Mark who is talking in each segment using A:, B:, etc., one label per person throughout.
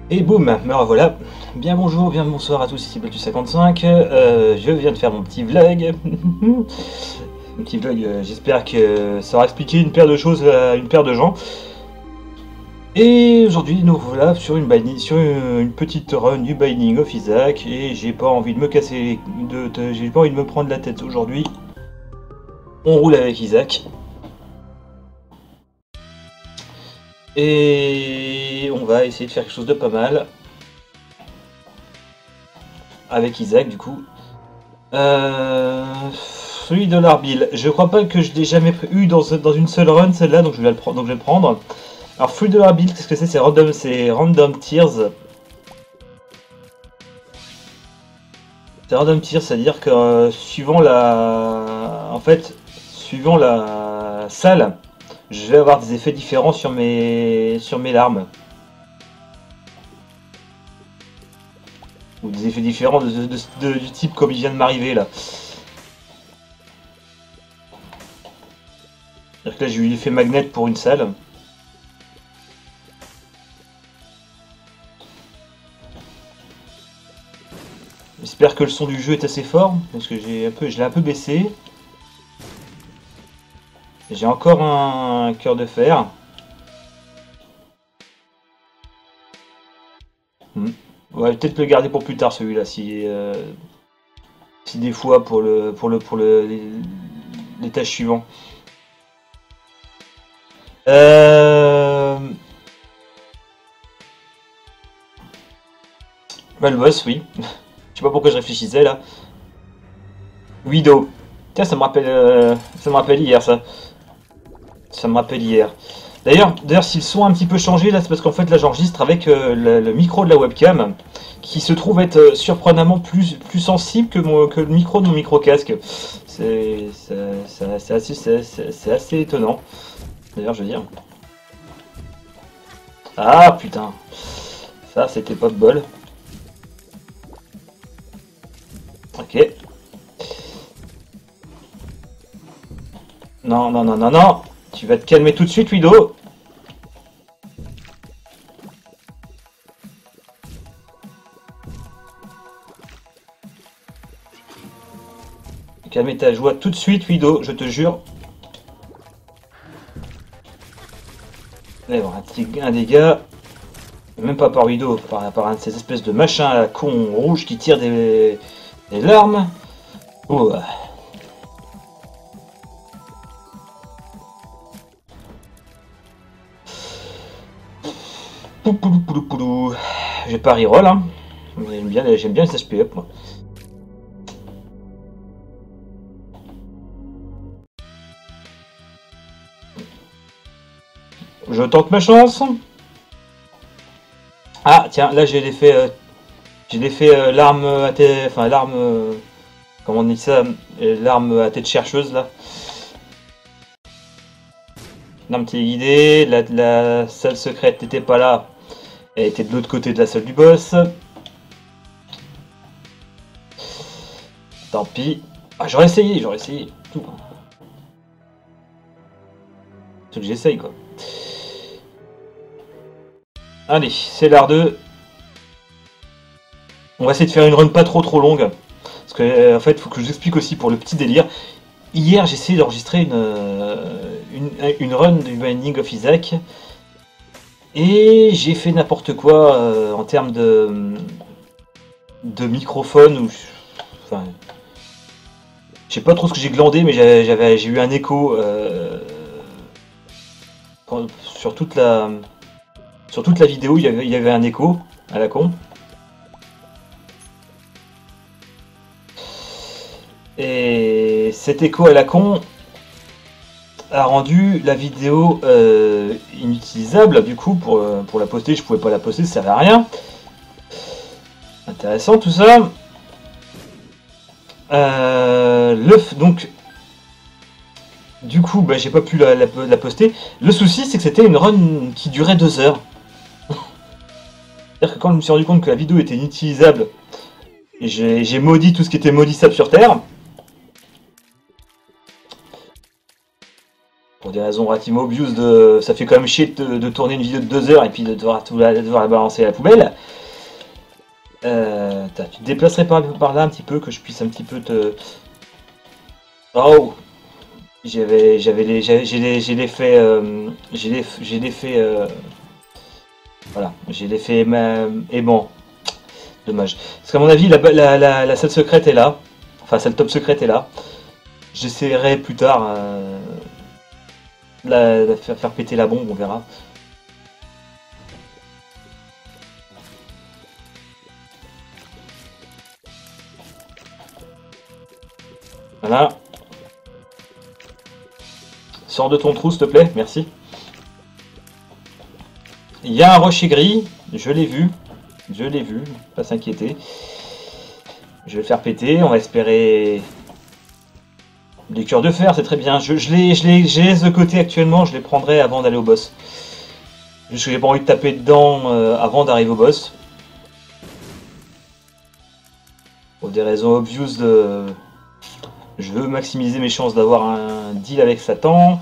A: Et boum, me revoilà. Bien bonjour, bien bonsoir à tous, ici Platus55. Je viens de faire mon petit vlog. Mon petit vlog, j'espère que ça aura expliqué une paire de choses à une paire de gens. Et aujourd'hui, nous voilà sur une petite run du Binding of Isaac. Et j'ai pas envie de me casser, j'ai pas envie de me prendre la tête aujourd'hui. On roule avec Isaac. Et on va essayer de faire quelque chose de pas mal. Avec Isaac, du coup. Celui de l'Arbil. Je crois pas que je l'ai jamais eu dans une seule run, celle-là, donc je vais le prendre. Alors, Fruit de l'Arbil, qu'est-ce que c'est? C'est Random Tears. C'est Random Tears, c'est-à-dire que suivant la... En fait, suivant la salle, je vais avoir des effets différents sur mes larmes. Ou des effets différents du type comme il vient de m'arriver là. C'est-à-dire que là j'ai eu l'effet magnet pour une salle. J'espère que le son du jeu est assez fort, parce que je l'ai un peu baissé. J'ai encore un cœur de fer. On va peut-être le garder pour plus tard celui-là, si des fois pour les tâches suivantes. Bah, le boss, oui. Je sais pas pourquoi je réfléchissais là. Widow. Tiens, ça me rappelle hier ça. Ça me rappelle hier. D'ailleurs, si le son a un petit peu changé là, c'est parce qu'en fait là j'enregistre avec le micro de la webcam qui se trouve être surprenamment plus sensible que le micro de mon micro casque. C'est assez étonnant. D'ailleurs, je veux dire. Ah putain, ça c'était pas de bol. Ok. Non, non, non, non, non. Tu vas te calmer tout de suite, Wido. Calmer ta joie tout de suite, Wido, je te jure. Et bon, un dégât. Même pas par Wido, par un de ces espèces de machins à con rouge qui tirent des larmes. Oh. J'ai pas reroll, hein. J'aime bien les HP up, moi. Je tente ma chance. Ah tiens, là j'ai l'effet l'arme à tête, enfin l'arme, comment on dit ça, l'arme à tête chercheuse là. L'arme téléguidée, la salle secrète n'était pas là, elle était de l'autre côté de la salle du boss. Tant pis. Ah, j'aurais essayé. Tout. C'est que j'essaye quoi. Allez, c'est l'art 2. On va essayer de faire une run pas trop longue. Parce que en fait, il faut que je vous explique aussi pour le petit délire. Hier, j'ai essayé d'enregistrer une run du Binding of Isaac. Et j'ai fait n'importe quoi en termes de microphone. Ou, enfin, je sais pas trop ce que j'ai glandé, mais j'ai eu un écho sur toute la vidéo. Il y avait un écho à la con. Et cet écho à la con a rendu la vidéo inutilisable. Du coup, pour la poster, je pouvais pas la poster, ça servait à rien. Intéressant tout ça. Donc, du coup, bah, j'ai pas pu la poster. Le souci, c'est que c'était une run qui durait 2 heures. C'est-à-dire que quand je me suis rendu compte que la vidéo était inutilisable, j'ai maudit tout ce qui était maudissable sur Terre. Pour des raisons relativement obvious de... Ça fait quand même chier de tourner une vidéo de 2 heures et puis de devoir la balancer à la poubelle. Tu te déplacerais par là un petit peu, que je puisse un petit peu te... Oh! J'ai l'effet... Voilà, j'ai l'effet aimant. Dommage. Parce qu'à mon avis, la salle secrète est là. Enfin, salle top secrète est là. J'essaierai plus tard de faire péter la bombe, on verra. Voilà. Sors de ton trou, s'il te plaît, merci. Il y a un rocher gris, je l'ai vu, pas s'inquiéter. Je vais le faire péter, on va espérer des cœurs de fer, c'est très bien. Je les laisse de côté actuellement, je les prendrai avant d'aller au boss. Juste que j'ai pas envie de taper dedans avant d'arriver au boss. Pour des raisons obvious de... Je veux maximiser mes chances d'avoir un deal avec Satan.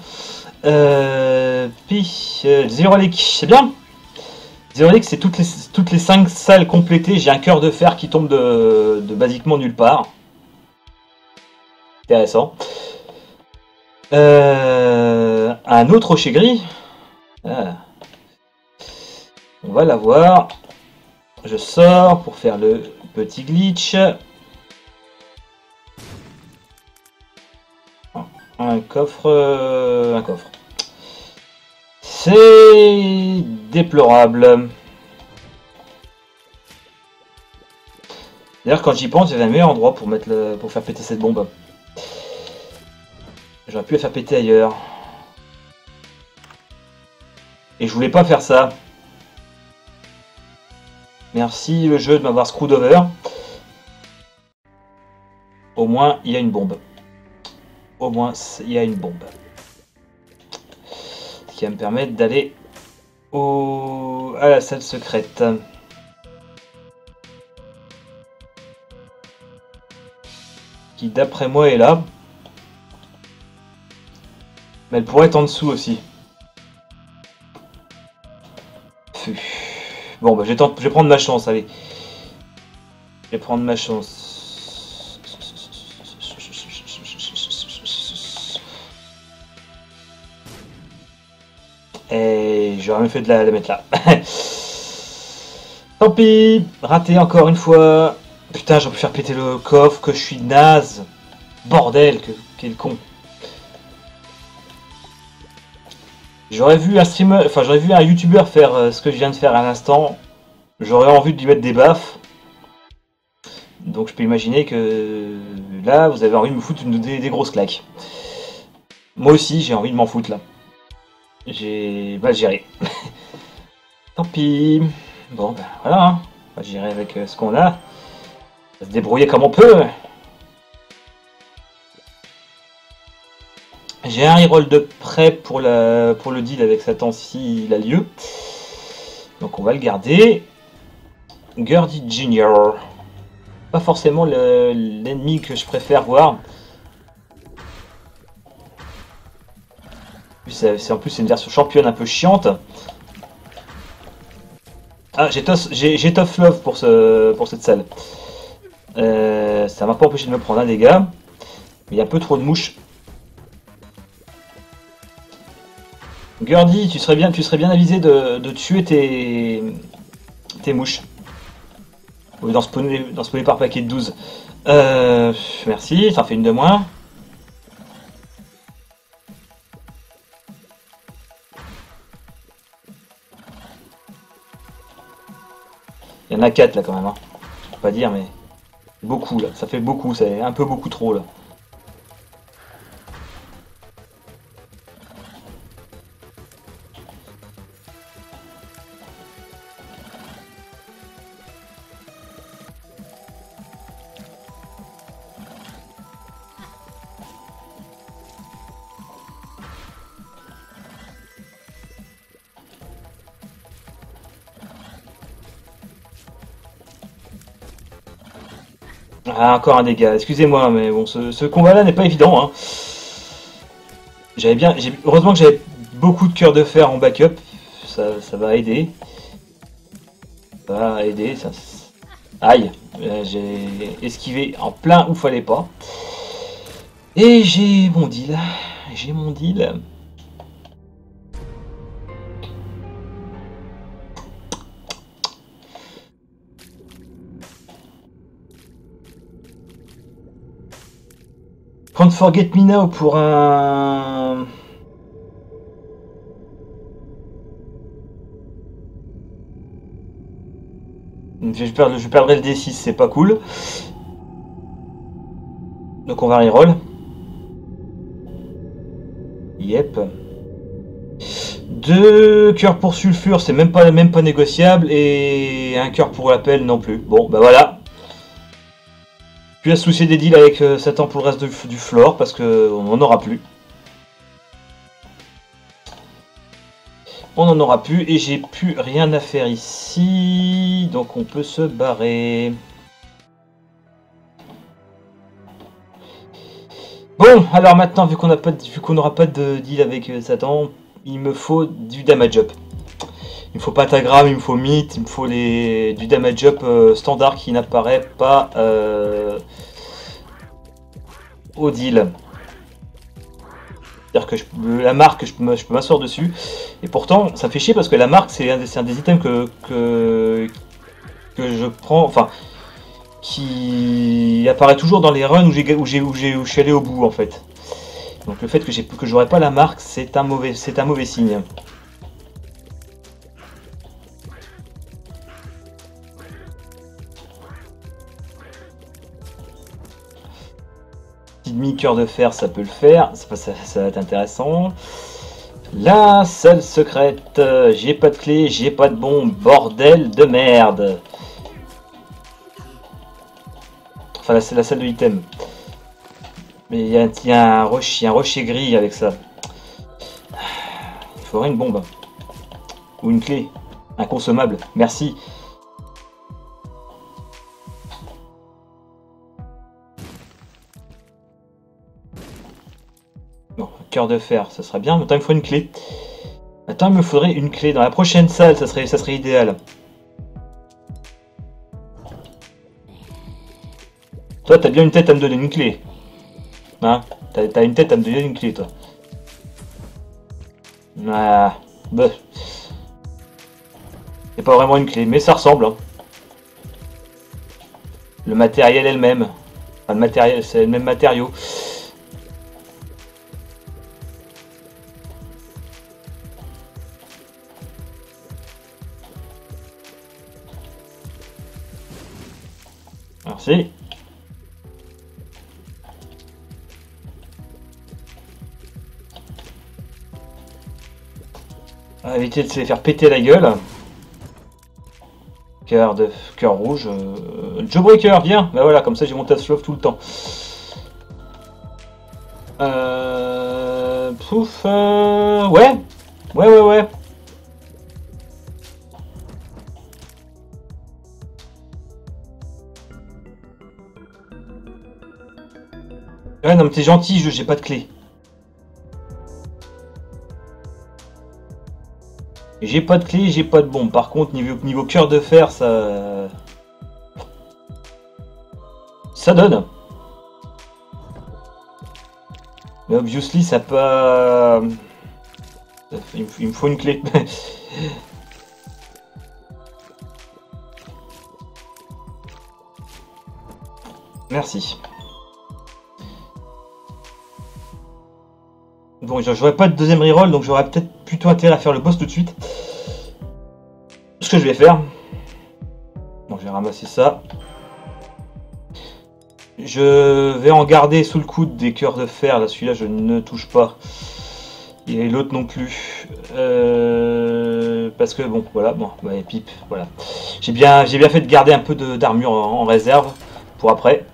A: Zero Leak, c'est bien. Zero Leak, c'est toutes les 5 salles complétées. J'ai un cœur de fer qui tombe de basiquement nulle part. Intéressant. Un autre rocher gris. Ah. On va l'avoir. Je sors pour faire le petit glitch. Un coffre. Un coffre. C'est déplorable. D'ailleurs, quand j'y pense, il y avait un meilleur endroit pour pour faire péter cette bombe. J'aurais pu la faire péter ailleurs. Et je voulais pas faire ça. Merci le jeu de m'avoir screwed over. Au moins, il y a une bombe. Au moins, il y a une bombe. Ce qui va me permettre d'aller à la salle secrète. Qui, d'après moi, est là. Mais elle pourrait être en dessous aussi. Bon, bah, je vais prendre ma chance, allez. Je vais prendre ma chance. Et j'aurais même fait de la mettre là. Tant pis, raté encore une fois. Putain, j'aurais pu faire péter le coffre, que je suis naze. Bordel, quel con. J'aurais vu un streamer, enfin j'aurais vu un youtubeur faire ce que je viens de faire à l'instant. J'aurais envie de lui mettre des baffes. Donc je peux imaginer que là, vous avez envie de me foutre des grosses claques. Moi aussi, j'ai envie de m'en foutre là. J'ai mal géré. Tant pis. Bon, ben voilà. Hein. On va gérer avec ce qu'on a. On va se débrouiller comme on peut. J'ai un reroll de prêt pour le deal avec Satan s'il a lieu. Donc on va le garder. Gurdy Junior. Pas forcément l'ennemi que je préfère voir. En plus c'est une version championne un peu chiante. Ah, j'ai Tough Love pour cette salle. Ça m'a pas empêché de me prendre un dégât. Mais il y a un peu trop de mouches. Gurdy, tu serais bien avisé de tuer tes mouches. Au lieu d'en spawner par paquet de 12. Merci, ça en fait une de moins. Il y en a 4 là quand même, hein. Je peux pas dire, mais beaucoup là, ça fait beaucoup, c'est un peu beaucoup trop là. Ah, encore un dégât, excusez-moi, mais bon, ce combat-là n'est pas évident. Hein. Heureusement que j'avais beaucoup de cœur de fer en backup. Ça va aider. Ça va aider. Aïe, j'ai esquivé en plein où fallait pas. Et j'ai mon deal. J'ai mon deal. Prendre Forget Me Now pour un... Je perdrai le D6, c'est pas cool. Donc on va reroll. Yep. 2 cœurs pour sulfure, c'est même pas négociable. Et un cœur pour l'appel non plus. Bon, bah voilà. Plus à se soucier des deals avec Satan pour le reste du floor, parce qu'on n'en aura plus. On n'en aura plus, et j'ai plus rien à faire ici. Donc on peut se barrer. Bon, alors maintenant, vu qu'on n'aura pas de deal avec Satan, il me faut du damage up. Il me faut pentagramme, il me faut mythe, il me faut du damage up standard qui n'apparaît pas au deal. C'est-à-dire que la marque, je peux m'asseoir dessus. Et pourtant, ça fait chier parce que la marque, c'est un des items que je prends, enfin, qui apparaît toujours dans les runs où je suis allé au bout en fait. Donc le fait que j'aurais pas la marque, c'est un mauvais signe. Demi-cœur de fer, ça peut le faire, ça va être intéressant. La salle secrète, j'ai pas de clé, j'ai pas de bombe, bordel de merde. Enfin, c'est la salle de item. Mais il y a un rocher gris avec ça. Il faudrait une bombe. Ou une clé. Un consommable. Merci. Bon, cœur de fer, ça serait bien. Maintenant, il me faut une clé. Attends, il me faudrait une clé. Dans la prochaine salle, ça serait idéal. Toi, t'as bien une tête à me donner une clé. Hein? T'as une tête à me donner une clé, toi. Ah, bah. C'est pas vraiment une clé, mais ça ressemble. Hein. Le matériel est le même. Enfin, le matériel, c'est le même matériau. Merci. On va éviter de se les faire péter la gueule. Cœur rouge. Jawbreaker, viens. Bah voilà, comme ça j'ai mon task love tout le temps. Pouf. Ouais. Ouais. Ouais, non mais t'es gentil, j'ai pas de clé. J'ai pas de clé, j'ai pas de bombe. Par contre, niveau cœur de fer, ça donne. Mais obviously, ça pas. Il me faut une clé. Merci. Bon, j'aurais pas de deuxième reroll, donc j'aurais peut-être plutôt intérêt à faire le boss tout de suite. Ce que je vais faire. Bon, je vais ramasser ça. Je vais en garder sous le coude des cœurs de fer. Là, celui-là, je ne touche pas. Et l'autre non plus. Parce que, bon, voilà. Bon, ouais, pipe, voilà. J'ai bien fait de garder un peu d'armure en réserve pour après.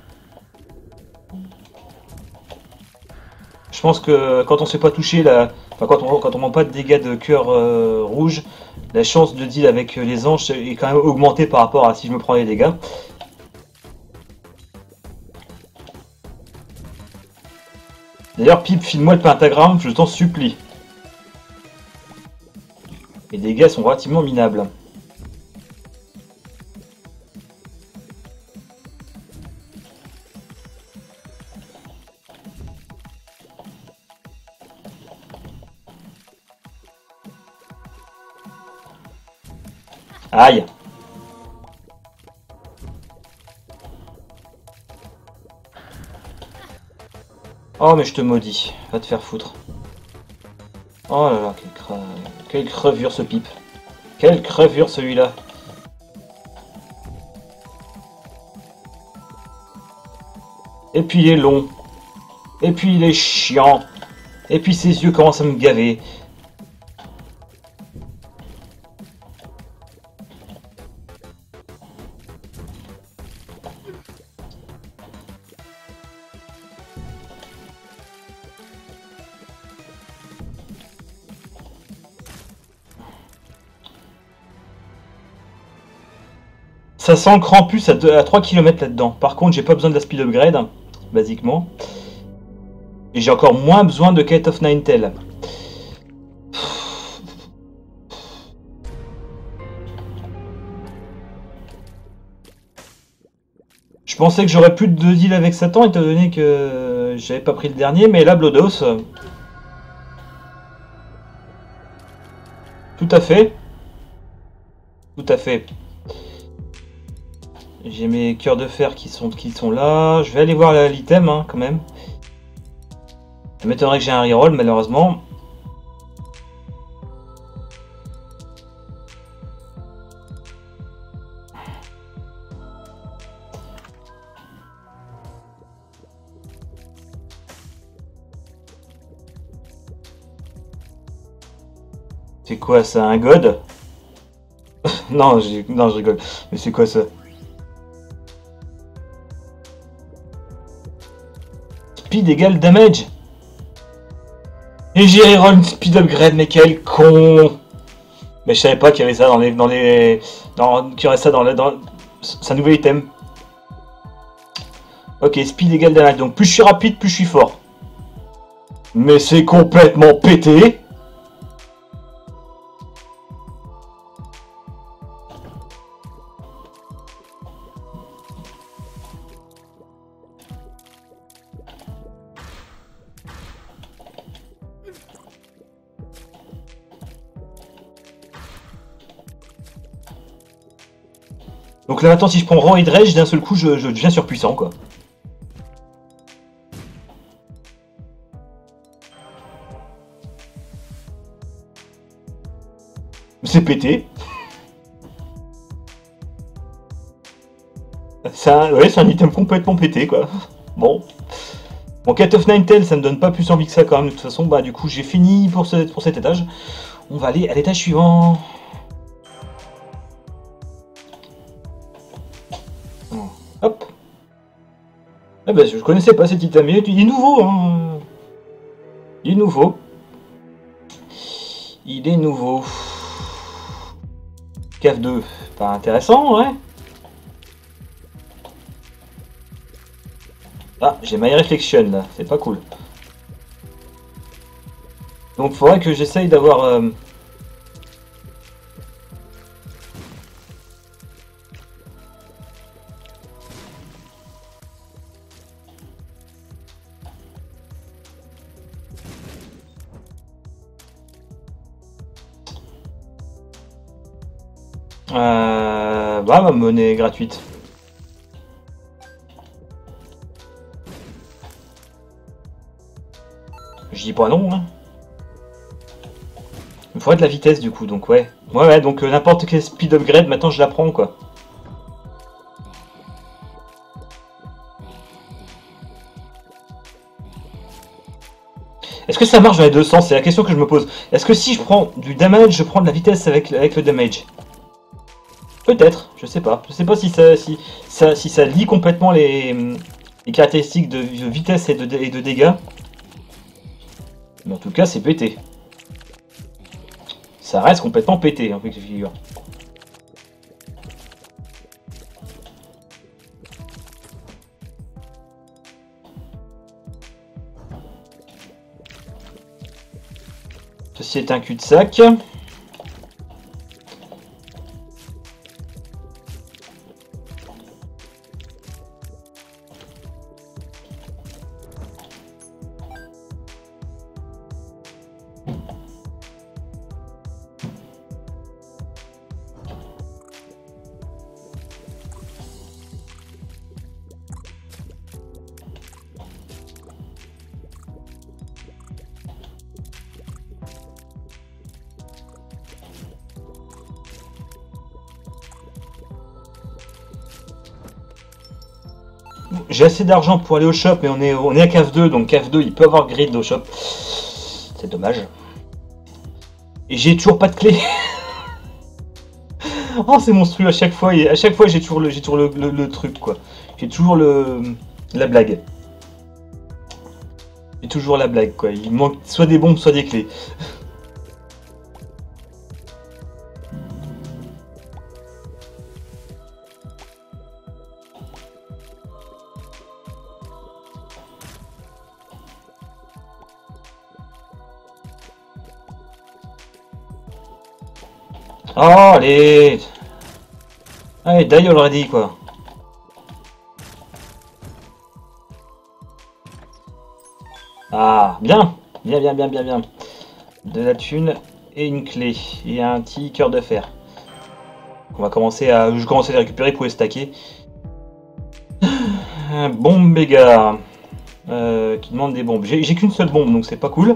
A: Je pense que quand on se fait pas toucher, enfin, quand on prend pas de dégâts de cœur rouge, la chance de deal avec les anges est quand même augmentée par rapport à si je me prends les dégâts. D'ailleurs, Pipe, file-moi le pentagramme, je t'en supplie. Les dégâts sont relativement minables. Aïe. Oh mais je te maudis, va te faire foutre. Oh là là, quelle crevure ce Pipe. Quelle crevure celui-là. Et puis il est long. Et puis il est chiant. Et puis ses yeux commencent à me gaver. Ça sent le Krampus à 3 km là-dedans. Par contre, j'ai pas besoin de la speed upgrade, basiquement. Et j'ai encore moins besoin de Kate of Ninetales. Je pensais que j'aurais plus de deal avec Satan, étant donné que j'avais pas pris le dernier, mais là, Blodos... Tout à fait. Tout à fait. J'ai mes cœurs de fer qui sont là. Je vais aller voir l'item, hein, quand même. Ça m'étonnerait que j'ai un reroll, malheureusement. C'est quoi ça, un god? Non, je rigole. Mais c'est quoi ça? Speed égale damage. Et j'ai reroll une speed upgrade, mais quel con! Mais je savais pas qu'il y avait ça qu'il y aurait ça dans sa nouvel item. Ok, speed égale damage. Donc plus je suis rapide, plus je suis fort. Mais c'est complètement pété. Donc là maintenant si je prends Raw et Dredge, d'un seul coup je deviens surpuissant quoi. C'est pété. Ouais, c'est un item complètement pété quoi. Bon. Bon, Cat of Ninetales, ça me donne pas plus envie que ça quand même. De toute façon, bah du coup j'ai fini pour cet étage. On va aller à l'étage suivant. Hop. Ah bah je connaissais pas cet item, il est nouveau hein. Il est nouveau. Il est nouveau. Cave 2, pas intéressant, ouais. Ah, j'ai My Reflection là, c'est pas cool. Donc faudrait que j'essaye d'avoir... bah ma monnaie gratuite. Je dis pas non, hein. Il faudrait de la vitesse du coup, donc ouais. Ouais, donc n'importe quel speed upgrade, maintenant je la prends quoi. Est-ce que ça marche dans les deux sens? C'est la question que je me pose. Est-ce que si je prends du damage, je prends de la vitesse avec le damage? Peut-être, je sais pas. Je sais pas si ça lie complètement les caractéristiques de vitesse et de dégâts. Mais en tout cas, c'est pété. Ça reste complètement pété, en fait, que figure. Ceci est un cul-de-sac. J'ai assez d'argent pour aller au shop, mais on est à cave 2, donc cave 2 il peut avoir grid au shop. C'est dommage. Et j'ai toujours pas de clé. Oh, c'est monstrueux à chaque fois. Et à chaque fois j'ai toujours le truc quoi. J'ai toujours la blague. J'ai toujours la blague quoi. Il manque soit des bombes, soit des clés. Oh, allez! Allez, die already, quoi. Ah, bien! Bien, bien, bien, bien, bien. De la thune et une clé. Et un petit cœur de fer. On va commencer à... Je commence à les récupérer pour les stacker. Bombe méga. Qui demande des bombes. J'ai qu'une seule bombe, donc c'est pas cool.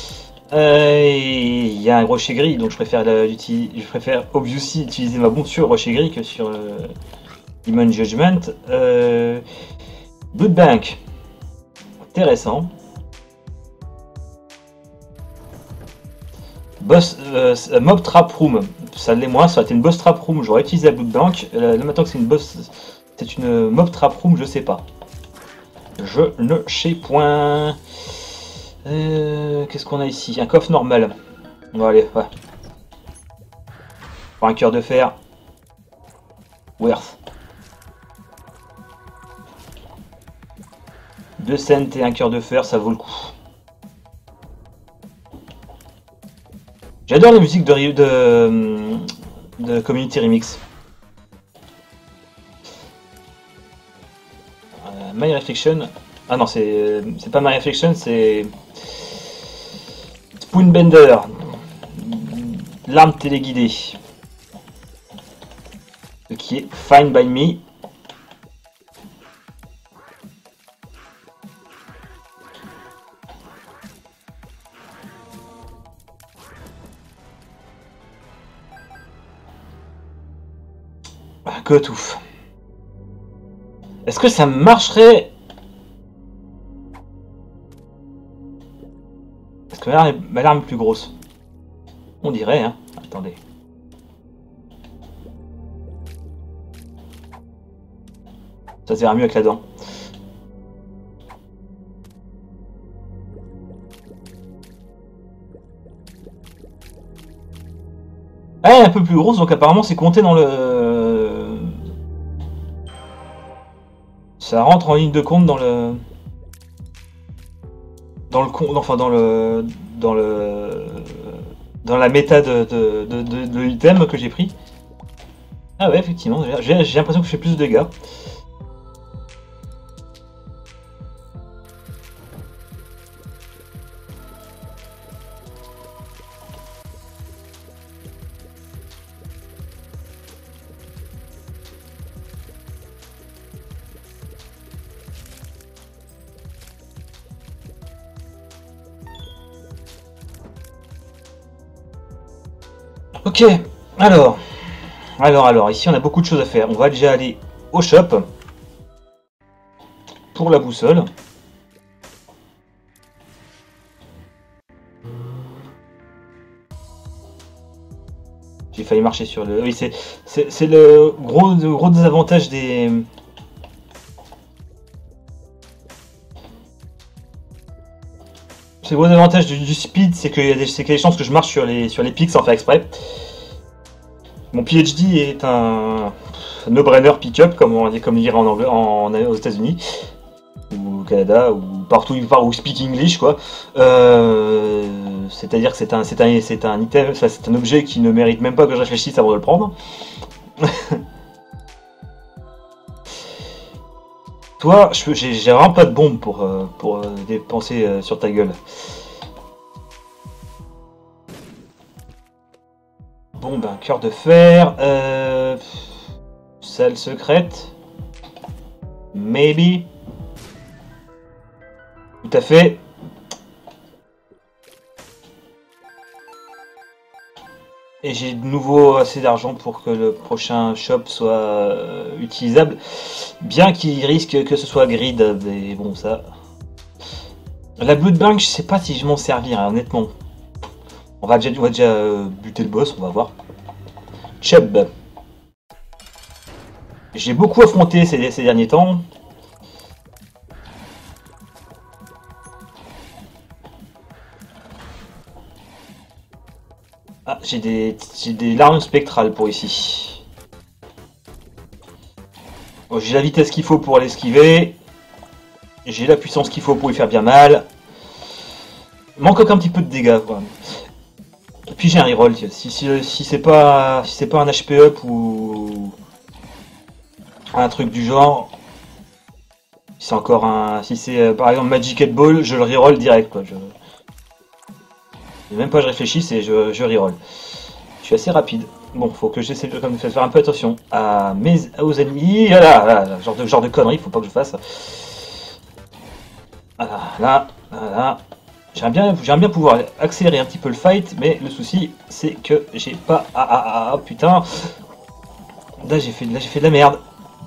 A: Il y a un rocher gris, donc je préfère obviously utiliser ma bombe sur le rocher gris que sur Demon Judgment. Blood Bank, intéressant. Boss, Mob Trap Room, ça l'est moins, ça aurait été une Boss Trap Room, j'aurais utilisé la Blood Bank. Là maintenant que c'est une Mob Trap Room, je sais pas. Je ne sais point. Qu'est-ce qu'on a ici? Un coffre normal. On va aller, ouais. Pour un cœur de fer. Worth. 2 cents et un cœur de fer, ça vaut le coup. J'adore la musique de Community Remix. My Reflection. Ah non, c'est pas My Reflection, c'est Spoonbender. L'arme téléguidée. Ce qui est Fine by Me. Gotouf. Est-ce que ça marcherait? Est-ce que ma larme est plus grosse? On dirait, hein. Attendez. Ça se verra mieux avec la dent. Elle est un peu plus grosse, donc apparemment c'est compté dans le... Ça rentre en ligne de compte dans le... Enfin dans la méta de l'item que j'ai pris. Ah ouais, effectivement, j'ai l'impression que je fais plus de dégâts. Ok, alors, ici on a beaucoup de choses à faire. On va déjà aller au shop pour la boussole. J'ai failli marcher sur le... Oui, c'est le gros désavantage des... C'est le gros avantage du speed, c'est qu'il y a des chances que je marche sur les pics sans faire exprès. Mon PhD est un no-brainer pick-up, comme on dirait en anglais, aux États-Unis ou au Canada ou partout où speak English quoi. C'est-à-dire que c'est un item, c'est un objet qui ne mérite même pas que je réfléchisse avant de le prendre. Toi, j'ai vraiment pas de bombe pour dépenser sur ta gueule. Bon, ben, cœur de fer. Salle secrète. Maybe. Tout à fait. Et j'ai de nouveau assez d'argent pour que le prochain shop soit utilisable. Bien qu'il risque que ce soit grid, mais bon ça... La Blood Bank, je sais pas si je m'en servir, hein, honnêtement. On va déjà buter le boss, on va voir. Chubb. J'ai beaucoup affronté ces derniers temps. Ah, j'ai des larmes spectrales pour ici. Bon, j'ai la vitesse qu'il faut pour l'esquiver. J'ai la puissance qu'il faut pour lui faire bien mal. Il manque encore un petit peu de dégâts, quoi. Et puis j'ai un reroll. Si c'est pas un HP up ou un truc du genre, c'est encore un. Si c'est par exemple Magic 8 Ball, je le reroll direct, quoi. Même pas je réfléchisse et je reroll. Je suis assez rapide. Bon, faut que j'essaie de faire un peu attention aux ennemis. Voilà, genre de conneries, faut pas que je fasse. Voilà, là. J'aimerais bien pouvoir accélérer un petit peu le fight, mais le souci c'est que j'ai pas. Putain. Là j'ai fait de la merde.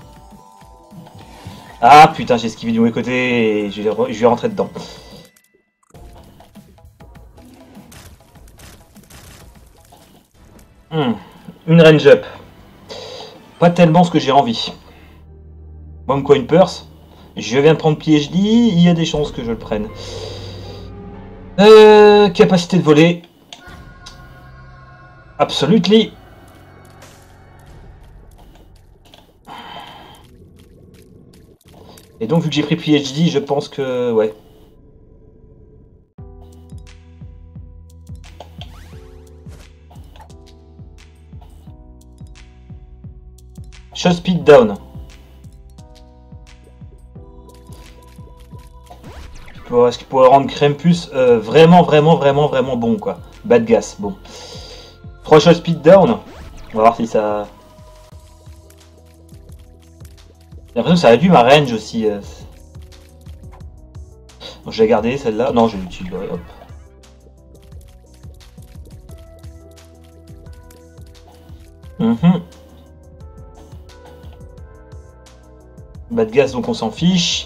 A: Ah putain, j'ai esquivé du mauvais côté et je vais rentrer dedans. Une range up. Pas tellement ce que j'ai envie. Bomb coin purse. Je viens de prendre PhD, il y a des chances que je le prenne. Capacité de voler. Absolutely. Et donc vu que j'ai pris PhD, je pense que... ouais. Shot speed down. Ce qui pourrait rendre Krampus vraiment bon, quoi. Bad gas, bon. 3 shot speed down. On va voir si ça... J'ai l'impression que ça réduit ma range aussi. Bon, je vais garder celle-là. Non, je l'utiliserai, hop. Bad gas, donc on s'en fiche.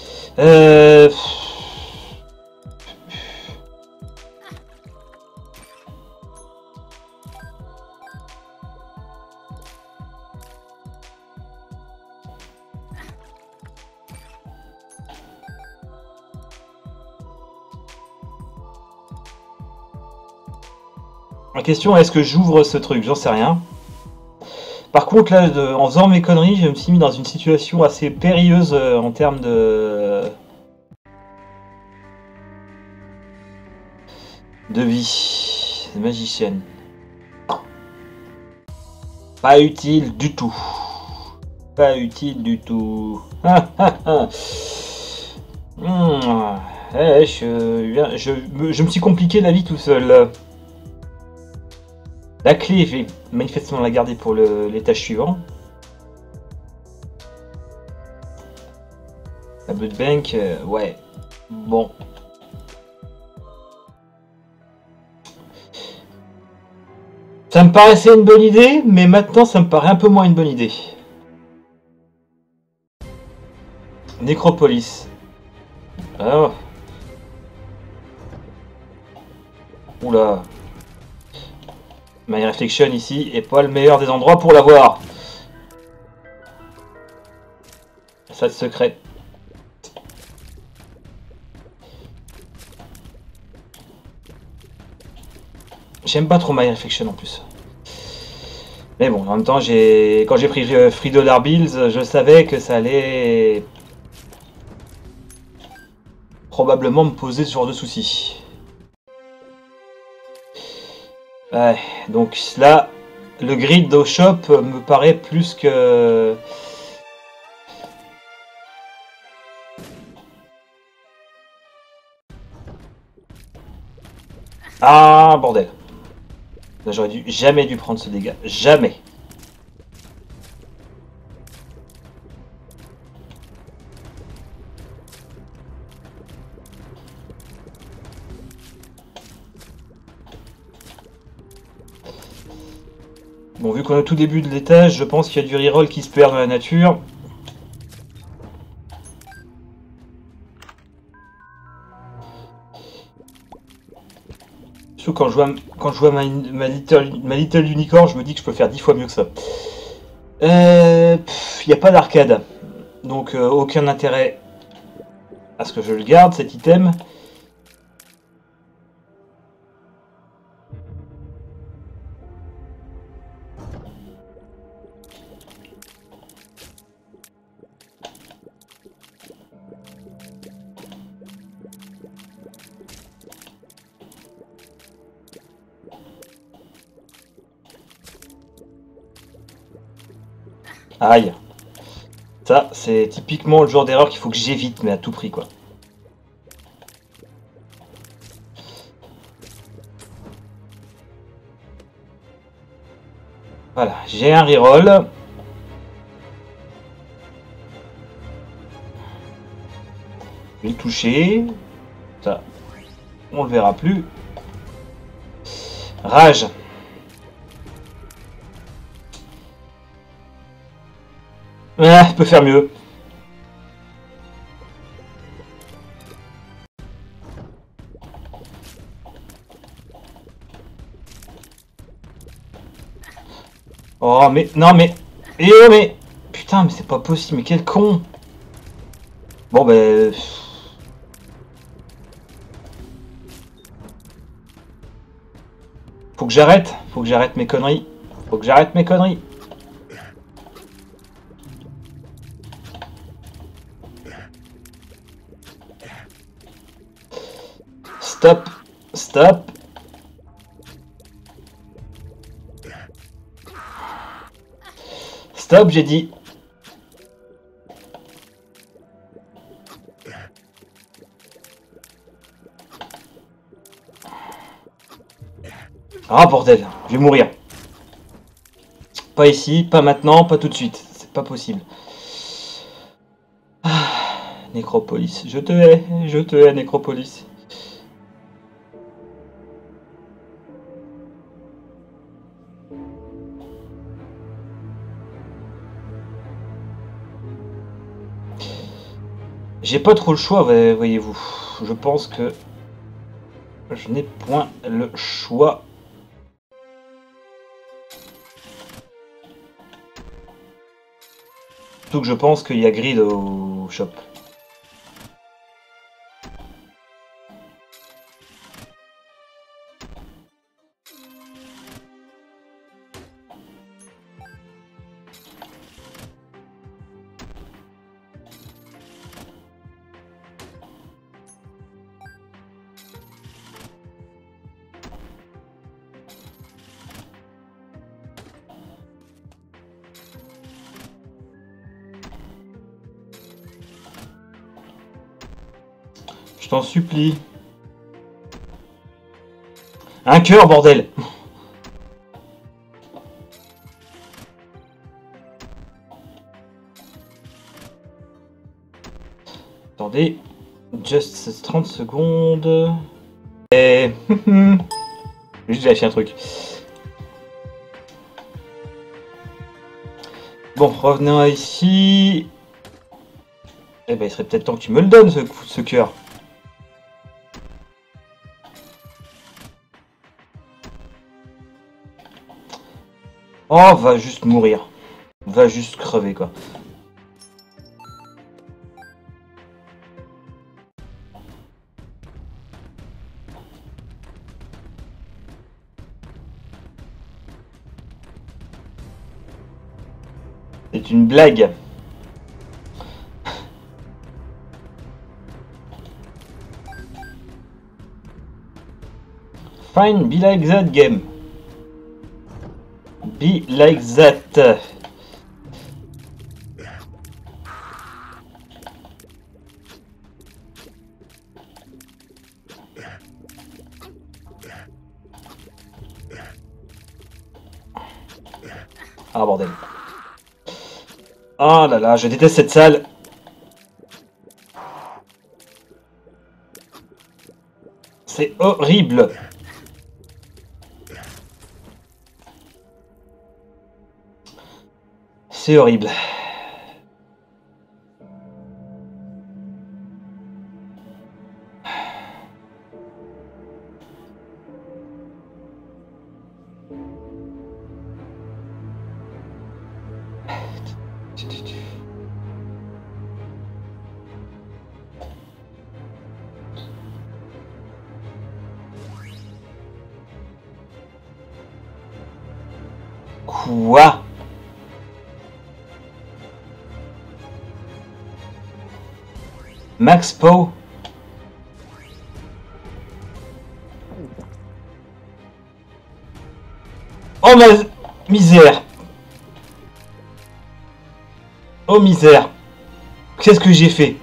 A: La question, est-ce que j'ouvre ce truc? J'en sais rien. Par contre, là, en faisant mes conneries, je me suis mis dans une situation assez périlleuse en termes de vie. Magicienne. Pas utile du tout. Pas utile du tout. Je me suis compliqué la vie tout seul. La clé, je vais manifestement la garder pour l'étage suivant. La Blood Bank, ouais. Bon. Ça me paraissait une bonne idée, mais maintenant ça me paraît un peu moins une bonne idée. Nécropolis. Alors. Oula. My Reflection ici est pas le meilleur des endroits pour l'avoir. Salle secrète. J'aime pas trop My Reflection en plus. Mais bon, en même temps, quand j'ai pris Free Dollar Bills, je savais que ça allait probablement me poser ce genre de soucis. Ouais, donc là, le grid au shop me paraît plus que... Ah, bordel. Là, j'aurais jamais dû prendre ce dégât. Jamais. Bon, vu qu'on est au tout début de l'étage, je pense qu'il y a du reroll qui se perd dans la nature. Surtout quand je vois ma little unicorn, je me dis que je peux faire 10 fois mieux que ça. Il n'y a pas d'arcade. Donc aucun intérêt à ce que je le garde, cet item. Aïe. Ça, c'est typiquement le genre d'erreur qu'il faut que j'évite, mais à tout prix, quoi. Voilà, j'ai un reroll. Je vais le toucher. Ça, on le verra plus. Rage. Ah, je peux faire mieux. Oh, mais... Non, mais... Eh, oh, mais... Putain, mais c'est pas possible, mais quel con. Bon, ben... Faut que j'arrête mes conneries. Faut que j'arrête mes conneries. Stop. Stop. Stop, j'ai dit. Ah bordel, je vais mourir. Pas ici, pas maintenant, pas tout de suite. C'est pas possible. Ah, Nécropolis, je te hais, Nécropolis. J'ai pas trop le choix, voyez-vous. Je pense que je n'ai point le choix. Surtout que je pense qu'il y a grid au shop. Je t'en supplie. Un cœur, bordel. Attendez. Just 30 secondes. Et... Juste vérifier un truc. Bon, revenons ici. Eh ben, il serait peut-être temps que tu me le donnes, ce cœur. Oh, va juste mourir. Va juste crever, quoi. C'est une blague. Fine, be like that game. Be like that. Ah bordel. Oh là là, je déteste cette salle. C'est horrible. C'est horrible. Quoi? Max Poe? Oh ma misère! Oh misère! Qu'est-ce que j'ai fait?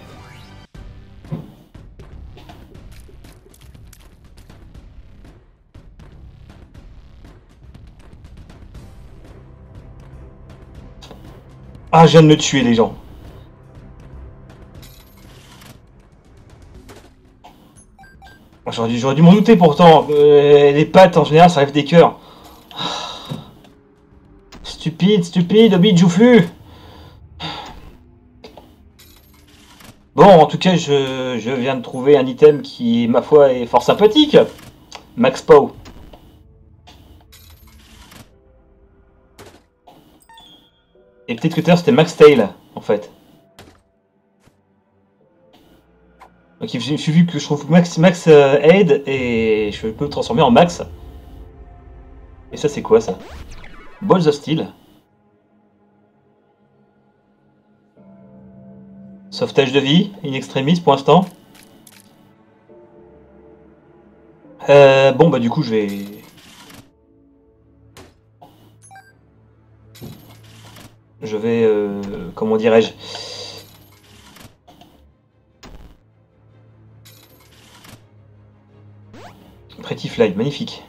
A: Ah, je viens de me tuer, les gens. J'aurais dû m'en douter pourtant. Les pattes, en général, ça arrive des cœurs. Stupide, stupide, Obi Joufflu. Bon, en tout cas, je viens de trouver un item qui, ma foi, est fort sympathique. Max Poe. Et peut-être que tout à l'heure c'était Max Tail, en fait. Donc il suffit que je trouve Max Aid et je peux me transformer en Max. Et ça c'est quoi ça? Balls of Steel. Sauvetage de vie, in extremis pour l'instant. Bon bah du coup je vais... comment dirais-je? Pretty Fly, magnifique.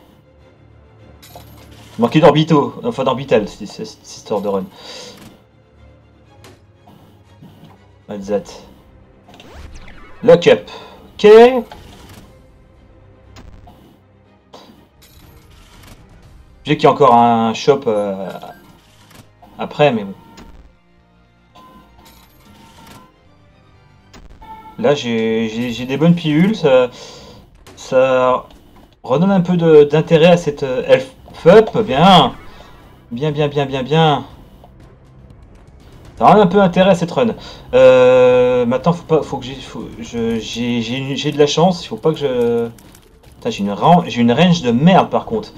A: Manqué d'orbitaux, enfin d'orbital, c'est cette histoire de run. Alzat. Lock up. Ok. Je sais qu'il y a encore un shop après, mais bon. Là, j'ai des bonnes pilules, ça redonne un peu d'intérêt à cette elf up, bien. Bien, bien, bien, bien, bien. Ça redonne un peu d'intérêt à cette run. Maintenant, faut que j'ai de la chance, il faut pas que je... Putain, j'ai une range de merde par contre.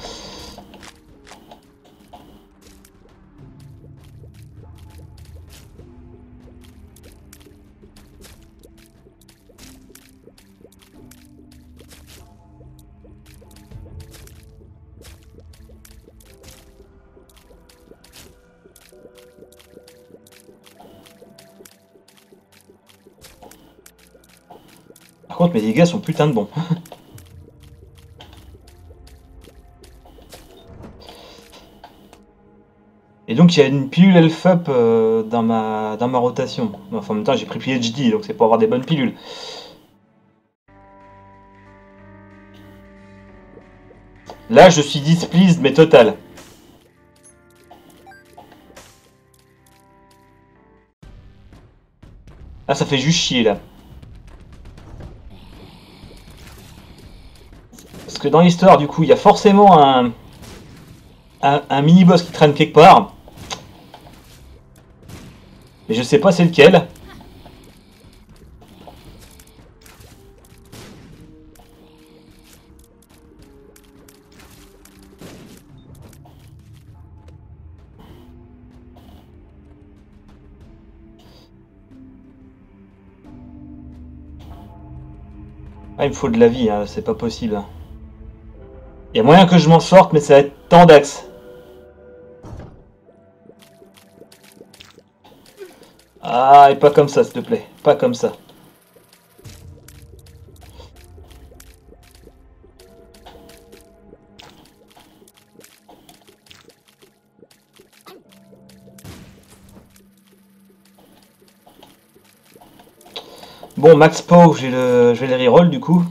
A: Par contre, mes dégâts sont putain de bons. Et donc, il y a une pilule Elf Up dans ma rotation. Enfin, en même temps, j'ai pris PhD, donc c'est pour avoir des bonnes pilules. Là, je suis displeased, mais total. Ah, ça fait juste chier, là. Parce que dans l'histoire, du coup, il y a forcément un mini-boss qui traîne quelque part. Mais je sais pas c'est lequel. Ah, il me faut de la vie, hein, c'est pas possible. Il y a moyen que je m'en sorte, mais ça va être tant d'axes. Ah, et pas comme ça, s'il te plaît. Pas comme ça. Bon, Max Pow, je vais les reroll du coup.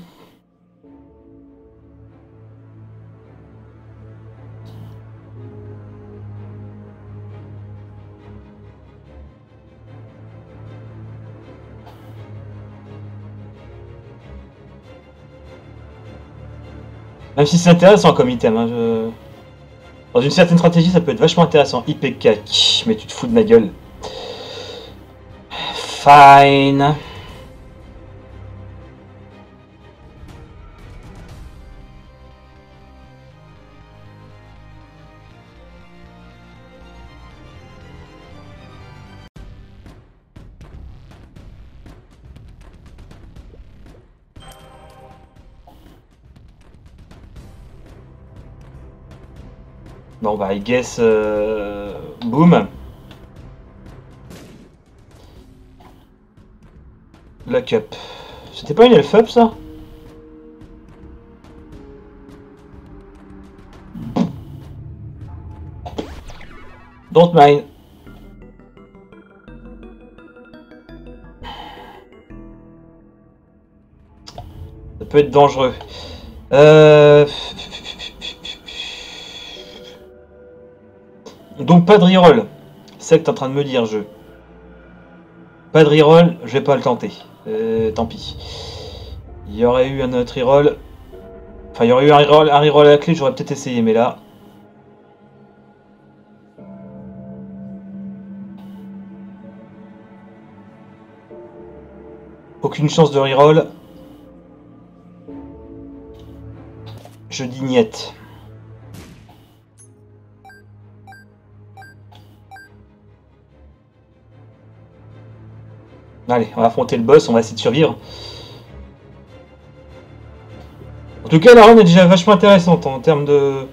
A: Même si c'est intéressant comme item, hein, dans une certaine stratégie, ça peut être vachement intéressant. IPK, mais tu te fous de ma gueule. Fine. Bon bah, I guess... boom. Lock up. C'était pas une elf up, ça? Don't mind. Ça peut être dangereux. Donc pas de reroll. C'est ça que t'es en train de me dire, jeu. Pas de reroll, je vais pas le tenter. Tant pis. Il y aurait eu un autre reroll. Enfin, il y aurait eu un reroll à la clé, j'aurais peut-être essayé, mais là... Aucune chance de reroll. Je dis niette. Allez, on va affronter le boss, on va essayer de survivre. En tout cas, la run est déjà vachement intéressante en termes de...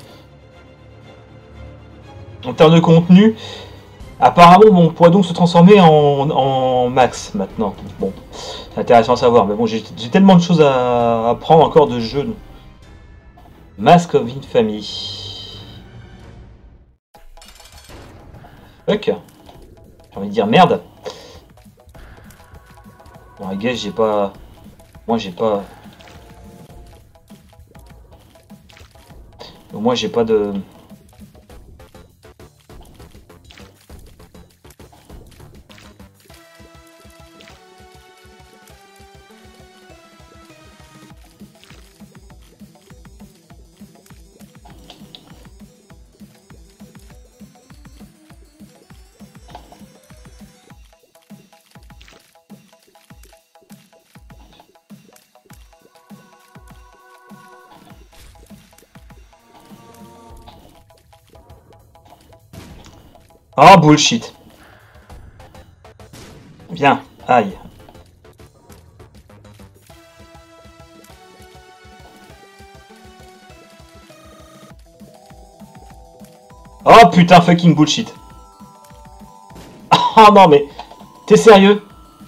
A: En termes de contenu. Apparemment, on pourrait donc se transformer en max maintenant. Bon, c'est intéressant à savoir, mais bon, j'ai tellement de choses à apprendre encore de jeu. Mask of Infamy. Fuck. J'ai envie de dire merde. Bon, I guess j'ai pas... Moi j'ai pas... Moi j'ai pas de... Oh bullshit. Bien, aïe. Oh putain fucking bullshit. Oh non mais... T'es sérieux?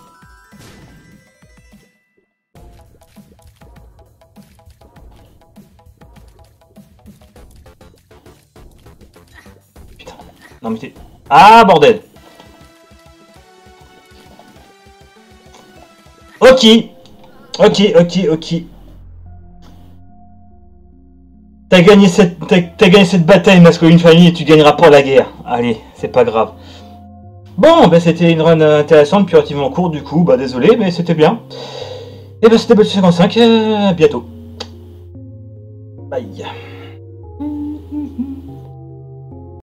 A: Putain. Non mais t'es... Ah bordel. Ok. Ok. T'as gagné cette bataille, Mask of Infamy, et tu gagneras pas la guerre. Allez, c'est pas grave. Bon, bah c'était une run intéressante, puis relativement courte du coup, bah désolé, mais c'était bien. Et bah c'était Batu55, à bientôt. Bye.